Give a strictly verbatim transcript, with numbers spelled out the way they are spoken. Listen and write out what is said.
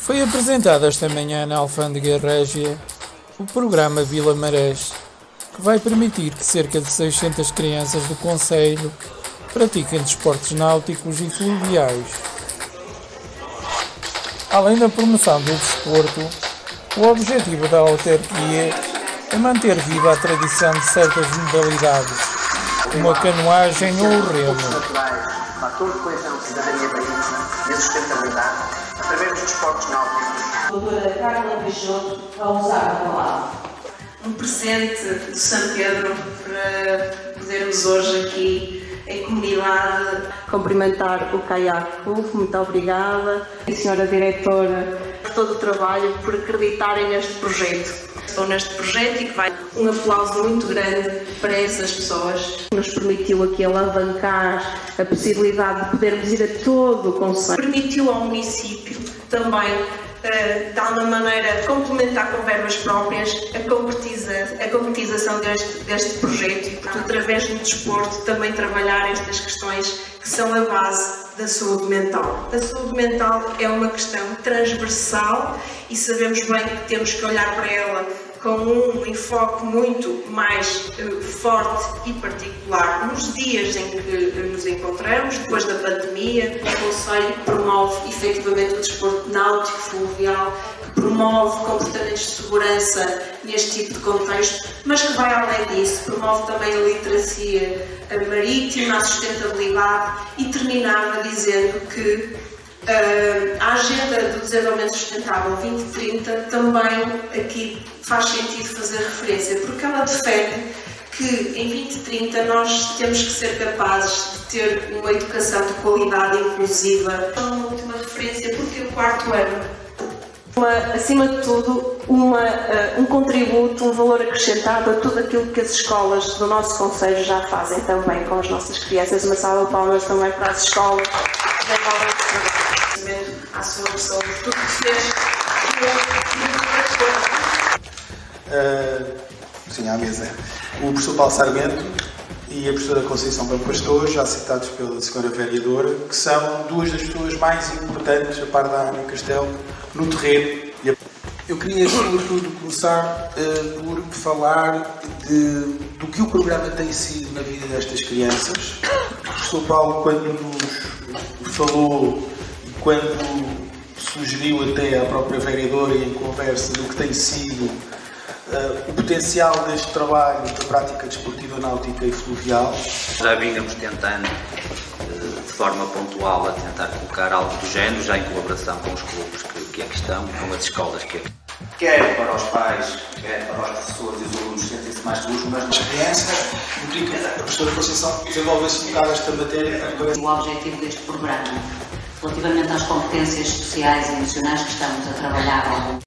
Foi apresentado esta manhã na Alfândega Régia o programa Vila Marés, que vai permitir que cerca de seiscentas crianças do concelho pratiquem desportos náuticos e fluviais. Além da promoção do desporto, o objetivo da autarquia é manter viva a tradição de certas modalidades, como a canoagem ou o remo. Fator de coesão, cidadania marítima e a sustentabilidade, através dos desportos náuticos. A doutora Carla Peixoto a usar a palavra. Um presente do São Pedro para podermos hoje aqui em comunidade cumprimentar o Kayak Clube, muito obrigada. E a senhora diretora, por todo o trabalho, por acreditarem neste projeto. Estou neste projeto e que vai um aplauso muito grande para essas pessoas. Nos permitiu aqui alavancar a possibilidade de podermos ir a todo o concelho. Permitiu ao município também, uh, de alguma maneira, complementar com verbas próprias a, concretiza, a concretização deste, deste projeto e, portanto, através do desporto, também trabalhar estas questões que são a base da saúde mental. A saúde mental é uma questão transversal e sabemos bem que temos que olhar para ela com um enfoque muito mais uh, forte e particular nos dias em que uh, nos encontramos, depois da pandemia. O Conselho promove efetivamente o desporto náutico, fluvial, que promove comportamentos de segurança neste tipo de contexto, mas que vai além disso, promove também a literacia marítima, a sustentabilidade e terminava dizendo que Uh, a Agenda do Desenvolvimento Sustentável vinte trinta também aqui faz sentido fazer referência, porque ela defende que em vinte trinta nós temos que ser capazes de ter uma educação de qualidade inclusiva. Uma última referência, porque o quarto ano. Uma, acima de tudo, uma, uh, um contributo, um valor acrescentado a tudo aquilo que as escolas do nosso concelho já fazem também com as nossas crianças. Uma salva de palmas também para as escolas que desenvolvem esse trabalho. À sua pessoa, por tudo que fez. Uh, sim, à mesa. O professor Paulo Sarmento e a professora Conceição Bom Pastor, já citados pela senhora vereadora, que são duas das pessoas mais importantes, a par da Ana Castelo, no terreno. Eu queria, sobretudo, começar uh, por falar de, do que o programa tem sido na vida destas crianças. O professor Paulo, quando nos falou, quando sugeriu até à própria vereadora e em conversa do que tem sido uh, o potencial deste trabalho da prática desportiva náutica e fluvial. Já vínhamos tentando, uh, de forma pontual, a tentar colocar algo do género, já em colaboração com os clubes que, que aqui estão, com as escolas que aqui. Quer para os pais, quer para os professores e os alunos sentem-se mais seguros, mas A criança implica que a professora Conceição desenvolve-se um bocado esta matéria. O objetivo deste programa, relativamente às competências sociais e emocionais que estamos a trabalhar ao longo